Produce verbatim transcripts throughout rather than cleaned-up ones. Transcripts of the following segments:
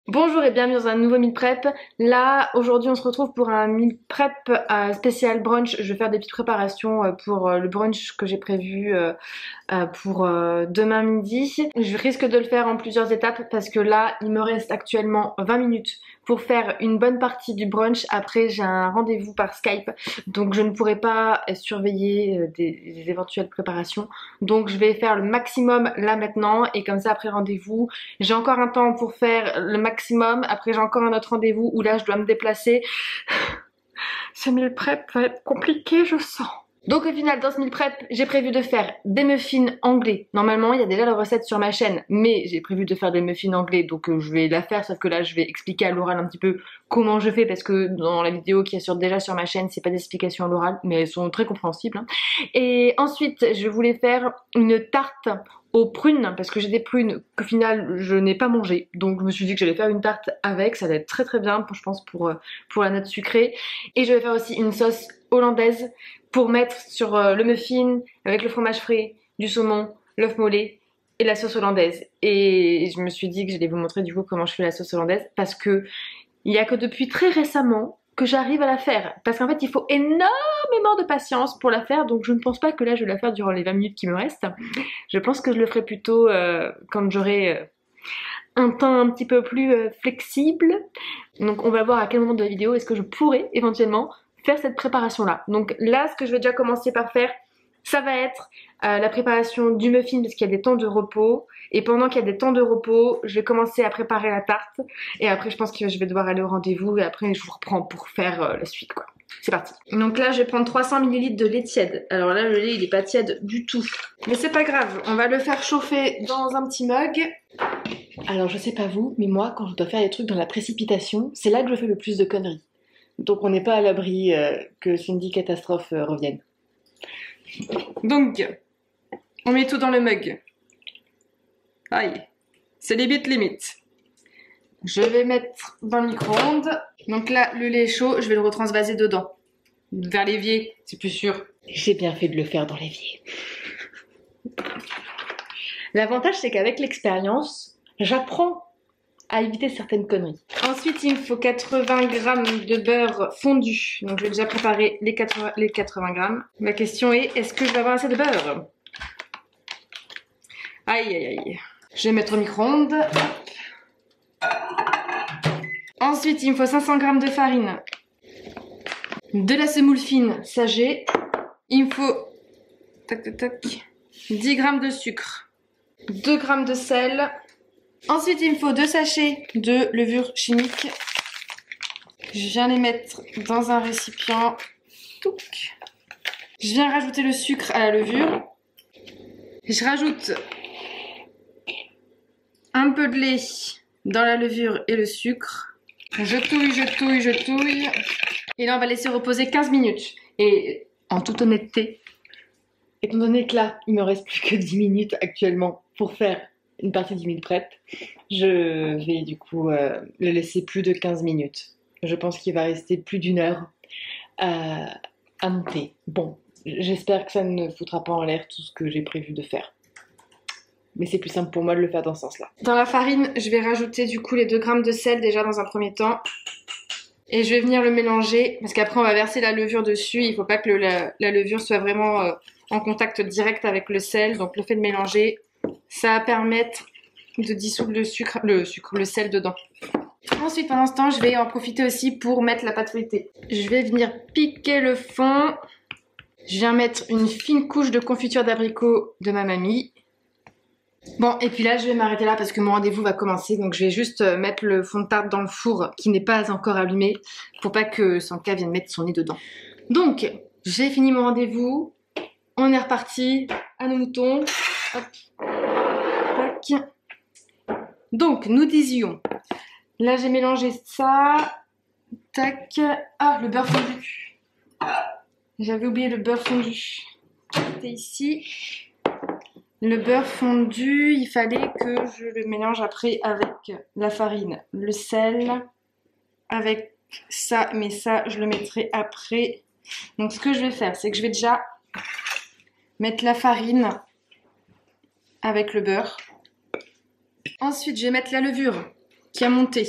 Bonjour et bienvenue dans un nouveau meal prep. Là, aujourd'hui, on se retrouve pour un meal prep euh, spécial brunch. Je vais faire des petites préparations euh, pour euh, le brunch que j'ai prévu euh, euh, pour euh, demain midi. Je risque de le faire en plusieurs étapes parce que là, il me reste actuellement vingt minutes pour faire une bonne partie du brunch. Après, j'ai un rendez-vous par Skype, donc je ne pourrai pas surveiller euh, des, des éventuelles préparations. Donc, je vais faire le maximum là maintenant et comme ça, après rendez-vous, j'ai encore un temps pour faire le maximum. Après, j'ai encore un autre rendez-vous où là, je dois me déplacer. Ce meal prep va être compliqué, je sens. Donc au final, dans ce meal prep, j'ai prévu de faire des muffins anglais. Normalement, il y a déjà la recette sur ma chaîne, mais j'ai prévu de faire des muffins anglais, donc euh, je vais la faire, sauf que là, je vais expliquer à l'oral un petit peu comment je fais, parce que dans la vidéo qui est sur, déjà sur ma chaîne, c'est pas d'explications à l'oral, mais elles sont très compréhensibles. Hein. Et ensuite, je voulais faire une tarte aux prunes, parce que j'ai des prunes qu'au final, je n'ai pas mangé. Donc je me suis dit que j'allais faire une tarte avec, ça va être très très bien, pour, je pense, pour, pour la note sucrée. Et je vais faire aussi une sauce hollandaise pour mettre sur euh, le muffin avec le fromage frais, du saumon, l'œuf mollet et la sauce hollandaise. Et je me suis dit que j'allais vous montrer du coup comment je fais la sauce hollandaise parce que il y a que depuis très récemment que j'arrive à la faire. Parce qu'en fait, il faut énormément de patience pour la faire, donc je ne pense pas que là je vais la faire durant les vingt minutes qui me restent. Je pense que je le ferai plutôt euh, quand j'aurai euh, un temps un petit peu plus euh, flexible. Donc on va voir à quel moment de la vidéo est-ce que je pourrais éventuellement faire cette préparation là. Donc là, ce que je vais déjà commencer par faire, ça va être euh, la préparation du muffin parce qu'il y a des temps de repos. Et pendant qu'il y a des temps de repos, je vais commencer à préparer la tarte. Et après, je pense que je vais devoir aller au rendez-vous. Et après, je vous reprends pour faire euh, la suite, quoi. C'est parti. Donc là, je vais prendre trois cents millilitres de lait tiède. Alors là, le lait, il est pas tiède du tout. Mais c'est pas grave, on va le faire chauffer dans un petit mug. Alors, je sais pas vous, mais moi, quand je dois faire des trucs dans la précipitation, c'est là que je fais le plus de conneries. Donc on n'est pas à l'abri euh, que Cindy Catastrophe euh, revienne. Donc, on met tout dans le mug. Aïe, c'est limite limite. Je vais mettre dans le micro-ondes. Donc là, le lait est chaud, je vais le retransvaser dedans. Vers l'évier, c'est plus sûr. J'ai bien fait de le faire dans l'évier. L'avantage, c'est qu'avec l'expérience, j'apprends à éviter certaines conneries. Ensuite, il me faut quatre-vingts grammes de beurre fondu. Donc, je vais déjà préparer les quatre-vingts, les quatre-vingts grammes. Ma question est, est-ce que je vais avoir assez de beurre? Aïe, aïe, aïe. Je vais mettre au micro-ondes. Ensuite, il me faut cinq cents grammes de farine. De la semoule fine, ça j'ai. Il me faut tac, tac, tac, dix grammes de sucre. deux grammes de sel. Ensuite, il me faut deux sachets de levure chimique. Je viens les mettre dans un récipient. Touc. Je viens rajouter le sucre à la levure. Je rajoute un peu de lait dans la levure et le sucre. Je touille, je touille, je touille. Et là, on va laisser reposer quinze minutes. Et en toute honnêteté, étant donné que là, il me reste plus que dix minutes actuellement pour faire une partie du meal prep, je vais du coup euh, le laisser plus de quinze minutes. Je pense qu'il va rester plus d'une heure à, à monter. Bon, j'espère que ça ne foutra pas en l'air tout ce que j'ai prévu de faire. Mais c'est plus simple pour moi de le faire dans ce sens-là. Dans la farine, je vais rajouter du coup les deux grammes de sel déjà dans un premier temps. Et je vais venir le mélanger parce qu'après on va verser la levure dessus. Il ne faut pas que le, la, la levure soit vraiment euh, en contact direct avec le sel. Donc le fait de mélanger, ça va permettre de dissoudre le sucre, le sucre, le sel dedans. Ensuite, pendant ce temps, je vais en profiter aussi pour mettre la pâte feuilletée. Je vais venir piquer le fond. Je viens mettre une fine couche de confiture d'abricot de ma mamie. Bon, et puis là, je vais m'arrêter là parce que mon rendez-vous va commencer. Donc, je vais juste mettre le fond de tarte dans le four qui n'est pas encore allumé pour pas que Sanka vienne mettre son nez dedans. Donc, j'ai fini mon rendez-vous. On est reparti à nos moutons. Hop. Tac. Donc, nous disions, là j'ai mélangé ça, tac, ah le beurre fondu, j'avais oublié le beurre fondu, c'était ici, le beurre fondu, il fallait que je le mélange après avec la farine, le sel, avec ça, mais ça je le mettrai après. Donc ce que je vais faire, c'est que je vais déjà mettre la farine avec le beurre. Ensuite, je vais mettre la levure qui a monté.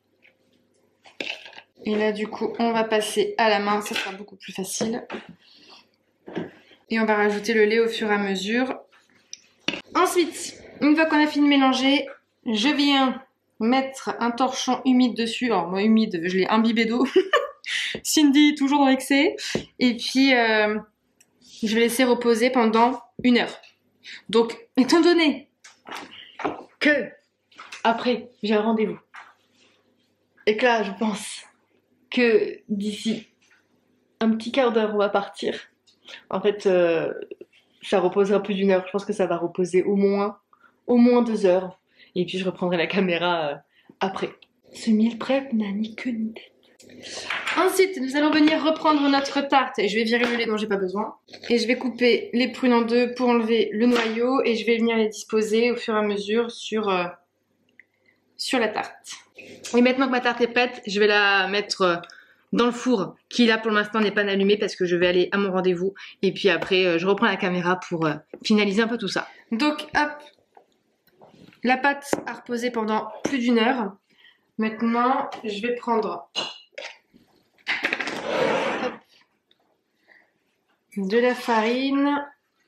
Et là du coup on va passer à la main, ça sera beaucoup plus facile. Et on va rajouter le lait au fur et à mesure. Ensuite, une fois qu'on a fini de mélanger, je viens mettre un torchon humide dessus. Alors moi humide, je l'ai imbibé d'eau. Cindy toujours dans l'excès. Et puis euh, je vais laisser reposer pendant une heure. Donc étant donné que après j'ai un rendez-vous et que là je pense que d'ici un petit quart d'heure on va partir. En fait euh, ça reposera plus d'une heure. Je pense que ça va reposer au moins au moins deux heures. Et puis je reprendrai la caméra euh, après. Ce meal prep n'a ni queue ni tête. Ensuite, nous allons venir reprendre notre tarte et je vais virer le lait dont j'ai pas besoin. Et je vais couper les prunes en deux pour enlever le noyau et je vais venir les disposer au fur et à mesure sur, euh, sur la tarte. Et maintenant que ma tarte est prête, je vais la mettre euh, dans le four qui là pour l'instant n'est pas allumé parce que je vais aller à mon rendez-vous. Et puis après, euh, je reprends la caméra pour euh, finaliser un peu tout ça. Donc hop, la pâte a reposé pendant plus d'une heure. Maintenant, je vais prendre de la farine.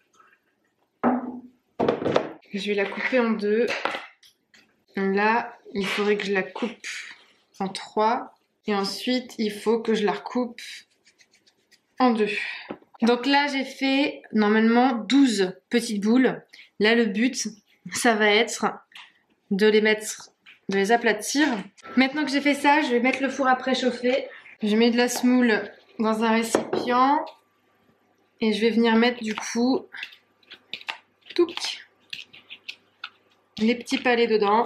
Je vais la couper en deux. Là, il faudrait que je la coupe en trois. Et ensuite, il faut que je la recoupe en deux. Donc là, j'ai fait normalement douze petites boules. Là, le but, ça va être de les mettre, de les aplatir. Maintenant que j'ai fait ça, je vais mettre le four à préchauffer. Je mets de la semoule dans un récipient. Et je vais venir mettre du coup touc, les petits palets dedans.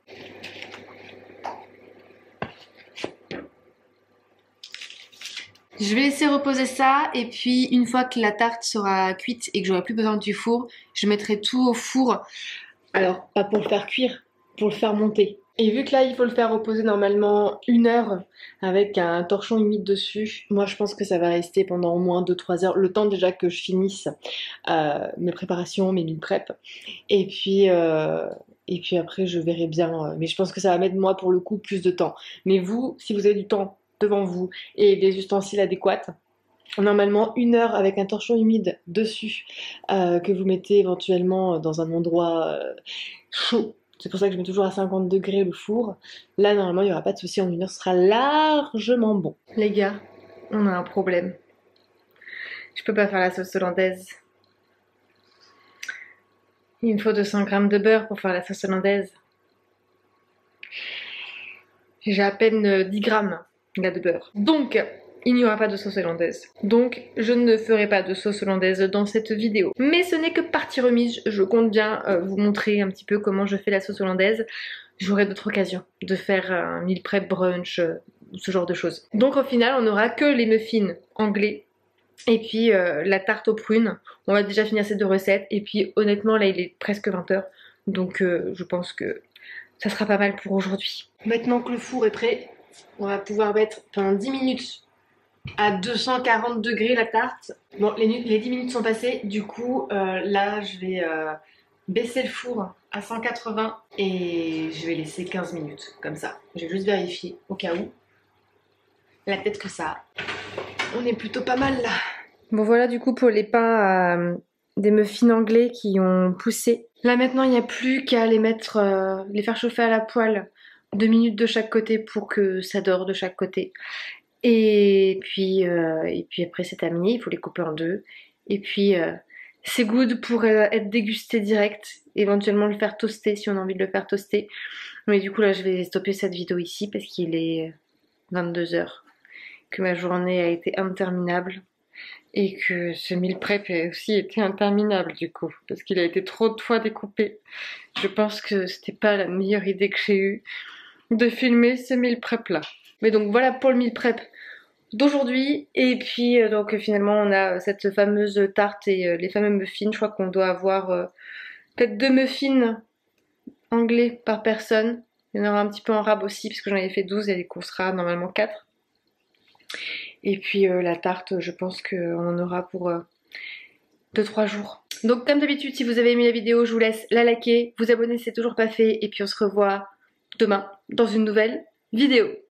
Je vais laisser reposer ça et puis une fois que la tarte sera cuite et que j'aurai plus besoin du four, je mettrai tout au four. Alors, pas pour le faire cuire, pour le faire monter. Et vu que là, il faut le faire reposer normalement une heure avec un torchon humide dessus, moi je pense que ça va rester pendant au moins deux trois heures, le temps déjà que je finisse euh, mes préparations, mes meal prep. Et puis, euh, et puis après, je verrai bien. Mais je pense que ça va mettre moi pour le coup plus de temps. Mais vous, si vous avez du temps devant vous et des ustensiles adéquats, normalement une heure avec un torchon humide dessus euh, que vous mettez éventuellement dans un endroit euh, chaud. C'est pour ça que je mets toujours à cinquante degrés le four. Là, normalement, il n'y aura pas de souci. En une heure, ce sera largement bon. Les gars, on a un problème. Je peux pas faire la sauce hollandaise. Il me faut deux cents grammes de beurre pour faire la sauce hollandaise. J'ai à peine dix grammes là, de beurre. Donc, il n'y aura pas de sauce hollandaise. Donc, je ne ferai pas de sauce hollandaise dans cette vidéo. Mais ce n'est que partie remise. Je compte bien euh, vous montrer un petit peu comment je fais la sauce hollandaise. J'aurai d'autres occasions de faire un meal prep brunch, euh, ce genre de choses. Donc au final, on n'aura que les muffins anglais. Et puis euh, la tarte aux prunes. On va déjà finir ces deux recettes. Et puis honnêtement, là, il est presque vingt heures. Donc euh, je pense que ça sera pas mal pour aujourd'hui. Maintenant que le four est prêt, on va pouvoir mettre pendant dix minutes à deux cent quarante degrés la tarte. Bon, les, les dix minutes sont passées, du coup euh, là je vais euh, baisser le four à cent quatre-vingts et je vais laisser quinze minutes comme ça. Je vais juste vérifier au cas où. La tête que ça a. On est plutôt pas mal là. Bon voilà du coup pour les pains à euh, des muffins anglais qui ont poussé. Là maintenant il n'y a plus qu'à les mettre, euh, les faire chauffer à la poêle deux minutes de chaque côté pour que ça dore de chaque côté. Et puis, euh, et puis après c'est terminé, il faut les couper en deux. Et puis euh, c'est good pour euh, être dégusté direct, éventuellement le faire toaster si on a envie de le faire toaster. Mais du coup là je vais stopper cette vidéo ici parce qu'il est vingt-deux heures, que ma journée a été interminable. Et que ce meal prep a aussi été interminable du coup, parce qu'il a été trop de fois découpé. Je pense que c'était pas la meilleure idée que j'ai eue de filmer ce meal prep là. Mais donc voilà pour le meal prep d'aujourd'hui. Et puis euh, donc finalement on a cette fameuse tarte et euh, les fameux muffins. Je crois qu'on doit avoir euh, peut-être deux muffins anglais par personne. Il y en aura un petit peu en rab aussi parce que j'en avais fait douze et qu'on sera normalement quatre. Et puis euh, la tarte, je pense qu'on en aura pour euh, deux trois jours. Donc comme d'habitude, si vous avez aimé la vidéo, je vous laisse la liker, vous abonner si c'est toujours pas fait. Et puis on se revoit demain dans une nouvelle vidéo.